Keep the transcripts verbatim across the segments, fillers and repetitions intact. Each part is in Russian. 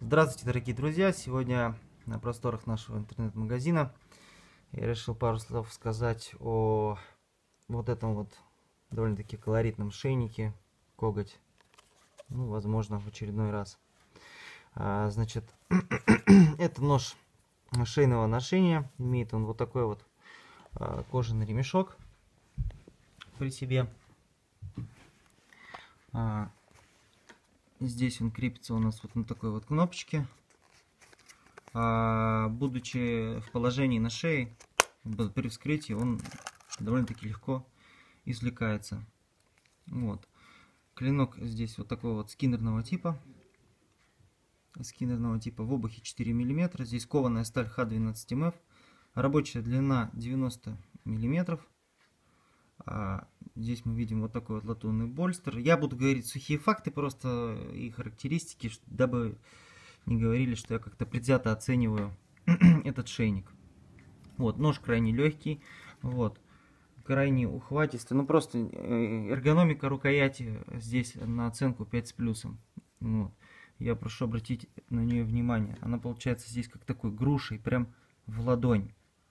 Здравствуйте, дорогие друзья! Сегодня на просторах нашего интернет-магазина я решил пару слов сказать о вот этом вот довольно-таки колоритном шейнике коготь. Ну, возможно, в очередной раз. А, значит, это нож шейного ношения. Имеет он вот такой вот а, кожаный ремешок при себе. А, Здесь он крепится у нас вот на такой вот кнопочке. А, будучи в положении на шее, при вскрытии он довольно-таки легко извлекается. Вот. Клинок здесь вот такого вот скиннерного типа. Скиннерного типа в обухе четыре миллиметра. Здесь кованая сталь ха двенадцать эм эф. Рабочая длина девяносто миллиметров. А здесь мы видим вот такой вот латунный больстер. Я буду говорить сухие факты просто и характеристики, дабы не говорили, что я как-то предвзято оцениваю этот шейник. Вот, нож крайне легкий, вот, крайне ухватистый. Ну просто эргономика рукояти здесь на оценку пять с плюсом. Вот. Я прошу обратить на нее внимание. Она получается здесь как такой грушей, прям в ладонь.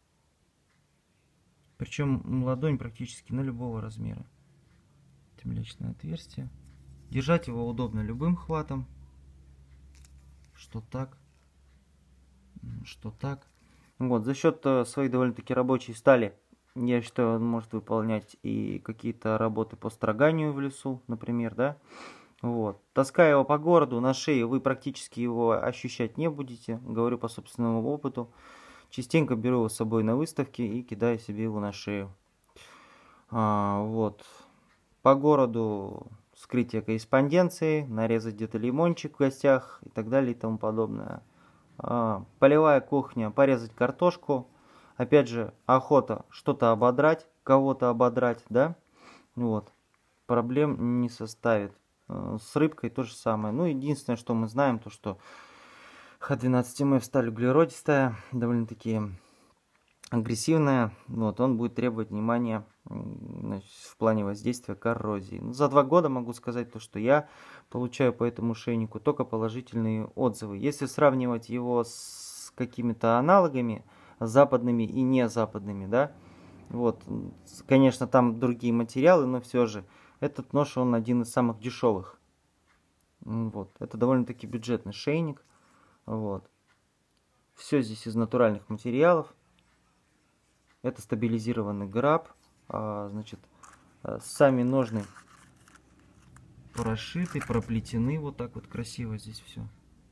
Причем ладонь практически на любого размера. Темлячное отверстие. Держать его удобно любым хватом. Что так, что так. Вот, за счет своей довольно-таки рабочей стали, я считаю, он может выполнять и какие-то работы по строганию в лесу, например, да. Вот. Таская его по городу, на шее, вы практически его ощущать не будете. Говорю по собственному опыту. Частенько беру его с собой на выставки и кидаю себе его на шею. А, вот. По городу вскрытие корреспонденции, нарезать где-то лимончик в гостях и так далее и тому подобное. А, полевая кухня, порезать картошку. Опять же, охота что-то ободрать, кого-то ободрать, да? Вот. Проблем не составит. С рыбкой то же самое. Ну, единственное, что мы знаем, то что ха двенадцать эм эф сталь углеродистая, довольно-таки агрессивная. Вот, он будет требовать внимания, значит, в плане воздействия коррозии. Ну, за два года могу сказать то, что я получаю по этому шейнику только положительные отзывы. Если сравнивать его с какими-то аналогами западными и не западными, да, вот, конечно, там другие материалы, но все же этот нож, он один из самых дешевых. Вот, это довольно-таки бюджетный шейник. Вот. Все здесь из натуральных материалов. Это стабилизированный граб. А, значит, сами ножны прошиты, проплетены вот так вот красиво здесь все.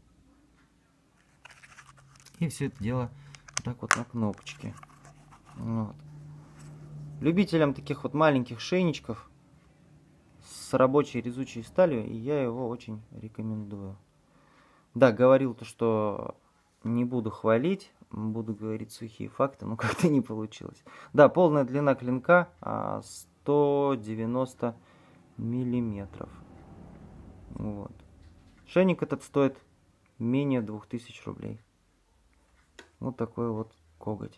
И все это дело вот так вот на кнопочке. Вот. Любителям таких вот маленьких шейничков с рабочей резучей сталью, и я его очень рекомендую. Да, говорил то, что не буду хвалить, буду говорить сухие факты, но как-то не получилось. Да, полная длина клинка сто девяносто миллиметров. Вот. Шейник этот стоит менее двух тысяч рублей. Вот такой вот коготь.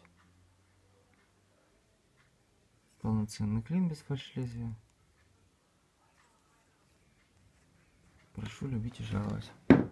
Полноценный клин без фальшлезвия. Прошу любить и жаловать.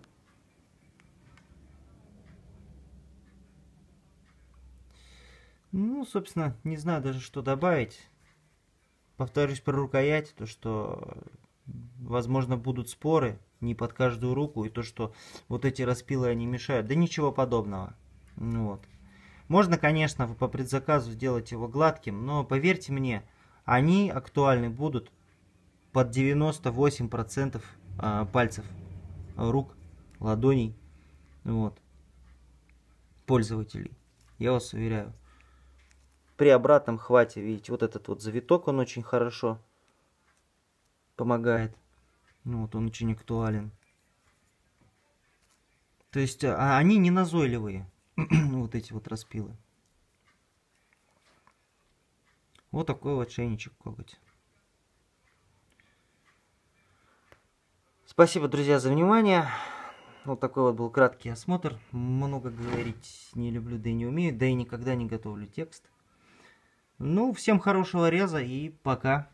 Ну, собственно, не знаю даже, что добавить. Повторюсь про рукоять, то, что, возможно, будут споры не под каждую руку, и то, что вот эти распилы, они мешают. Да ничего подобного. Ну, вот. Можно, конечно, по предзаказу сделать его гладким, но, поверьте мне, они актуальны будут под девяносто восемь процентов пальцев, рук, ладоней, вот, пользователей. Я вас уверяю. При обратном хвате, видите, вот этот вот завиток, он очень хорошо помогает. Ну, вот он очень актуален. То есть, а они не назойливые, вот эти вот распилы. Вот такой вот шейничек коготь. Спасибо, друзья, за внимание. Вот такой вот был краткий осмотр. Много говорить не люблю, да и не умею, да и никогда не готовлю текст. Ну, всем хорошего реза и пока.